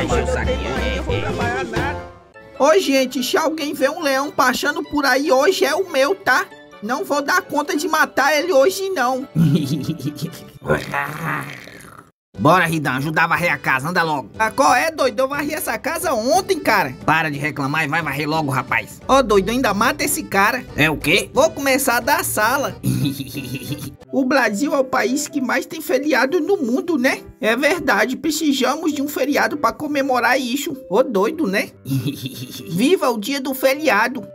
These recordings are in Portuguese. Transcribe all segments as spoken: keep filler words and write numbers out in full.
vai encher o saquinho. Não vou trabalhar nada. Ô, gente, se alguém vê um leão passando por aí, hoje é o meu, tá? Não vou dar conta de matar ele hoje, não. Bora, Ridão, ajuda a varrer a casa, anda logo. Ah, qual é, doido? Eu varri essa casa ontem, cara. Para de reclamar e vai varrer logo, rapaz. Ó, doido, ainda mata esse cara. É o quê? Vou começar a dar sala. O Brasil é o país que mais tem feriado no mundo, né? É verdade, precisamos de um feriado pra comemorar isso. Ô, doido, né? Viva o dia do feriado.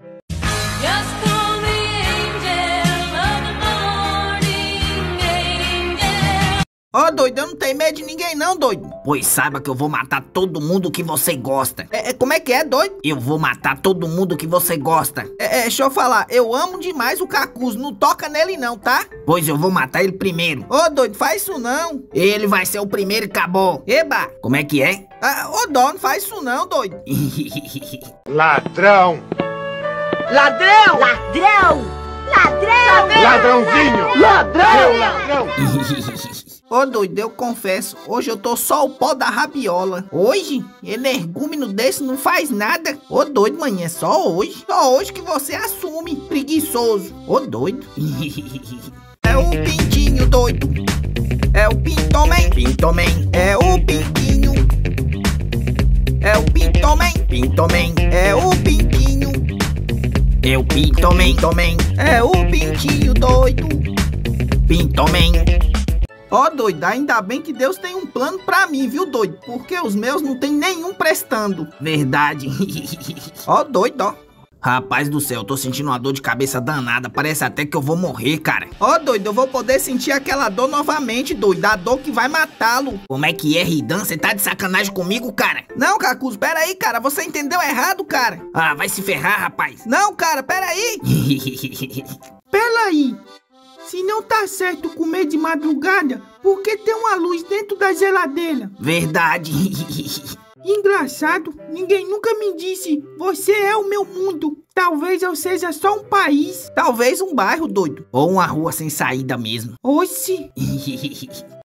Ó, oh, doido, eu não tenho medo de ninguém não, doido. Pois saiba que eu vou matar todo mundo que você gosta. É, é, como é que é, doido? Eu vou matar todo mundo que você gosta. É, é, deixa eu falar, eu amo demais o Cacuzo, não toca nele não, tá? Pois eu vou matar ele primeiro. Ô, oh, doido, faz isso não. Ele vai ser o primeiro e acabou. Eba. Como é que é? Ah, ô, oh, Dó, não faz isso não, doido. Ladrão. Ladrão. Ladrão. Ladrão! Ladrãozinho! Ladrão! Ladrão! Ô, doido, eu confesso, hoje eu tô só o pó da rabiola. Hoje, energúmeno desse não faz nada. Ô, doido, manhã, é só hoje. Só hoje que você assume, preguiçoso. Ô, doido. É o pintinho, doido. É o pintoman. Pintoman. É o pintinho. É o pintoman. Pintoman. É o pintinho. Eu Pintoman, Toman. É o pintinho doido. Pintoman. Ó, oh, doido, ainda bem que Deus tem um plano pra mim, viu, doido? Porque os meus não tem nenhum prestando. Verdade. Ó, oh, doido, ó. Rapaz do céu, eu tô sentindo uma dor de cabeça danada. Parece até que eu vou morrer, cara. Ó, oh, doido, eu vou poder sentir aquela dor novamente, doido. A dor que vai matá-lo. Como é que é, Ridan? Você tá de sacanagem comigo, cara? Não, Cacuzo, pera aí, cara. Você entendeu errado, cara. Ah, vai se ferrar, rapaz. Não, cara, pera aí. Pera aí. Se não tá certo comer de madrugada, por que tem uma luz dentro da geladeira? Verdade. Engraçado, ninguém nunca me disse, você é o meu mundo. Talvez eu seja só um país. Talvez um bairro, doido. Ou uma rua sem saída mesmo. Oxi.